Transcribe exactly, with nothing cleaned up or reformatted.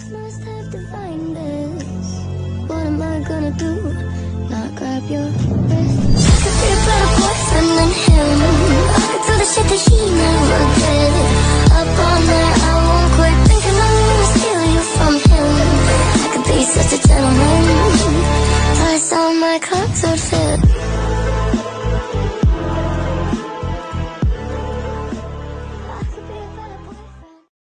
Gods must have divined this. What am I gonna do? Not grab your